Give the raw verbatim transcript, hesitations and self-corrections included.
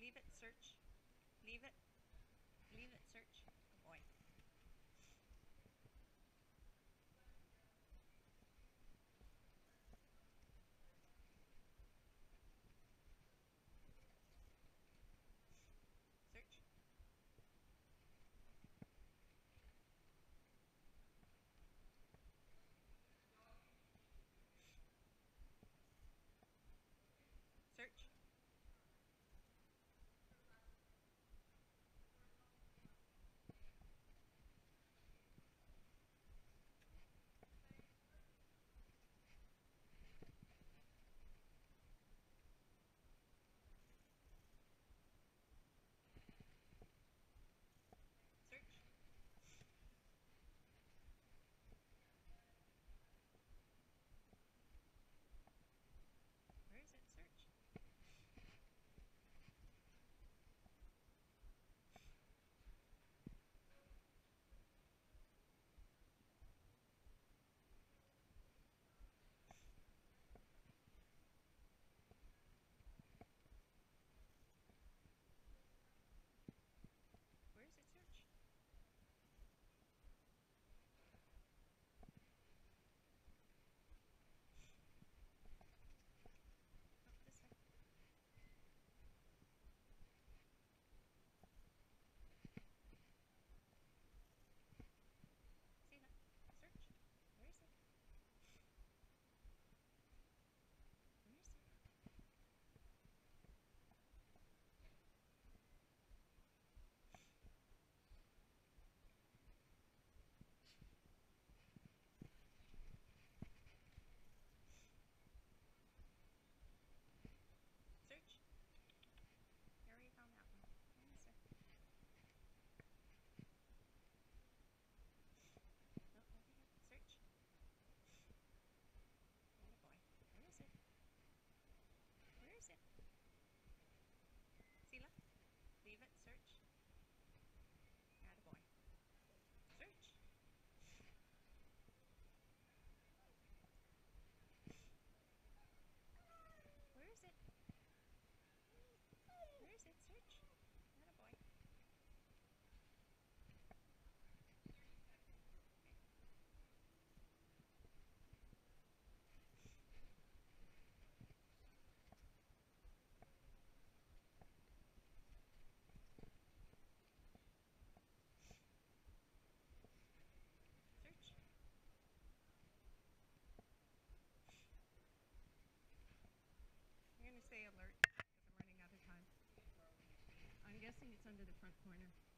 Leave it, search. Leave it. Leave it, search. Good boy. Search. Search. Search. Where is it? Search. Where is it? Search. Oh, this way. Sila, search. Where is it? Where is it? Search. Here we found that one. Where is it? No, over here. Search. Atta boy. Where is it? Where is it? Sila, leave it. Search. Atta boy. Search. Where is it? Where is it? Search. Atta boy. Search. I'm going to say alert because I'm running out of time. I'm guessing it's under the front corner.